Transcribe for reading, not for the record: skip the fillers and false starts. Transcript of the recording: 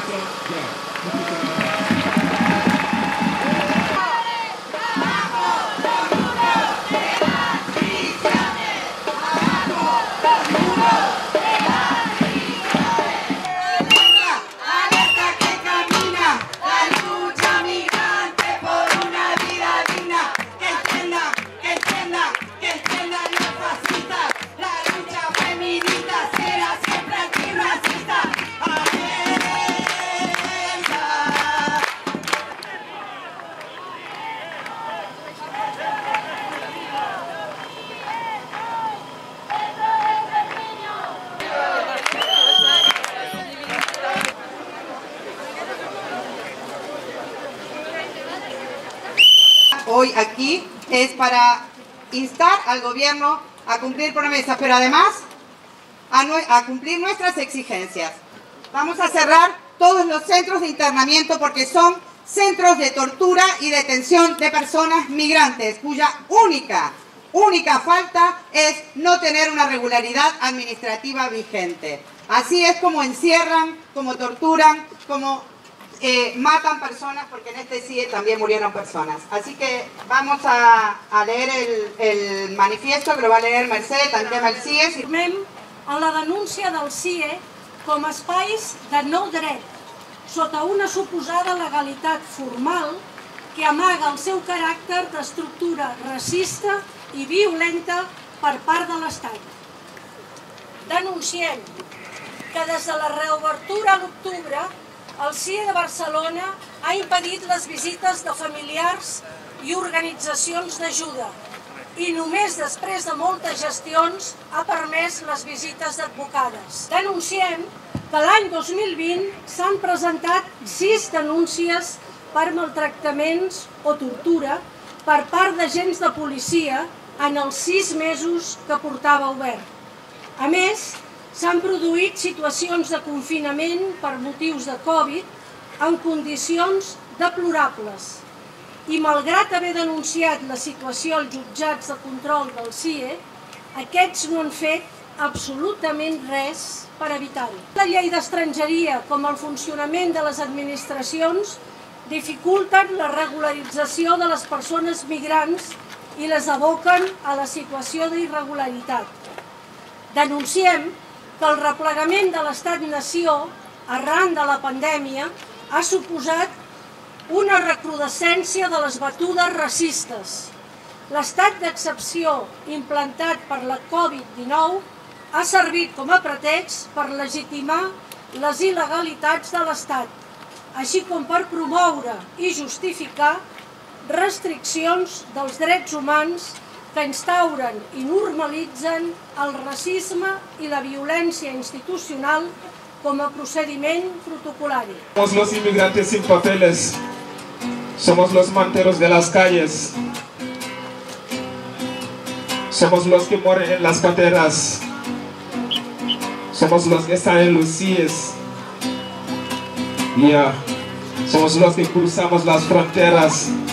Hoy aquí es para instar al gobierno a cumplir promesas, pero además a cumplir nuestras exigencias. Vamos a cerrar todos los centros de internamiento porque son centros de tortura y detención de personas migrantes cuya única falta es no tener una regularidad administrativa vigente. Así es como encierran, como torturan, como matan personas, porque en este CIE también murieron personas. Así que vamos a leer el manifiesto, que lo va a leer Mercè, tanquem el CIE. Firmem en la denúncia del CIE com a espais de no dret, sota una suposada legalitat formal que amaga el seu caràcter d'estructura racista i violenta per part de l'Estat. Denunciem que des de la reobertura a l'octubre el CIE de Barcelona ha impedit les visites de familiars i organitzacions d'ajuda i només després de moltes gestions ha permès les visites d'advocades. Denunciem que l'any 2020 s'han presentat 6 denúncies per maltractaments o tortura per part d'agents de policia en els 6 mesos que portava obert. A més, s'han produït situacions de confinament per motius de Covid en condicions deplorables i, malgrat haver denunciat la situació als jutjats de control del CIE, aquests no han fet absolutament res per evitar-ho. La llei d'estrangeria, com el funcionament de les administracions, dificulten la regularització de les persones migrants i les aboquen a la situació d'irregularitat. Denunciem que el replegament de l'Estat-nació arran de la pandèmia ha suposat una recrudescència de les batudes racistes. L'estat d'excepció implantat per la Covid-19 ha servit com a pretext per legitimar les il·legalitats de l'Estat, així com per promoure i justificar restriccions dels drets humans que instauren i normalitzen el racisme i la violència institucional com a procediment protocolari. Somos los inmigrantes sin papeles, somos los manteros de las calles, somos los que mueren en las canteras, somos los que están en los CIEs, somos los que cruzamos las fronteras.